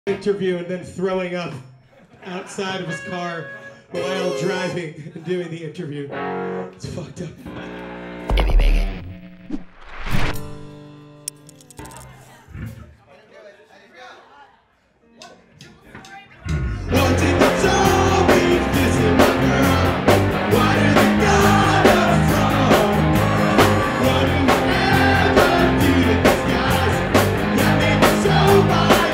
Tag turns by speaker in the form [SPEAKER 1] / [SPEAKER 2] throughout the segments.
[SPEAKER 1] interview and then throwing up outside of his car while driving and doing the interview. It's fucked up.
[SPEAKER 2] If you make it.
[SPEAKER 1] Wanting to tell me this is my girl. Why did I got her from? What do we ever do to these guys? That made me so blind.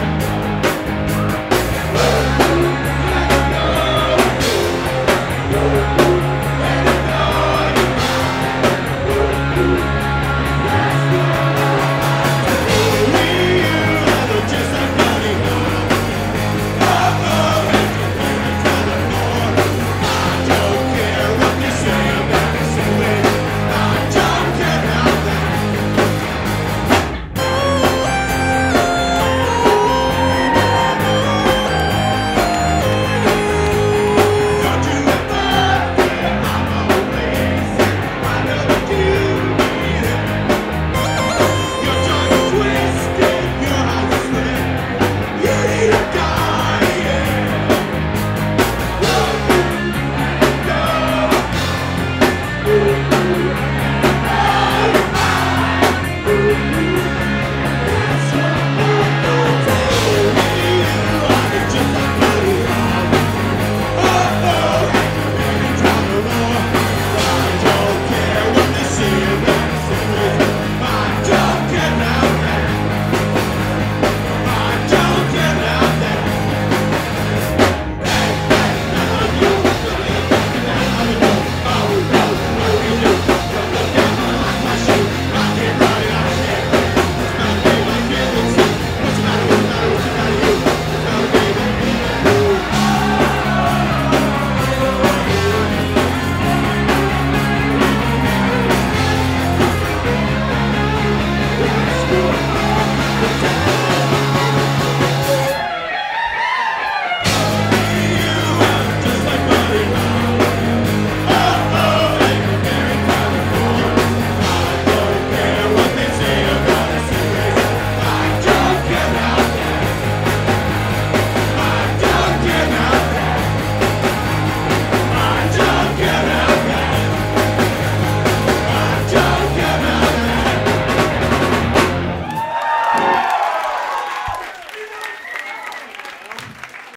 [SPEAKER 1] Let's go.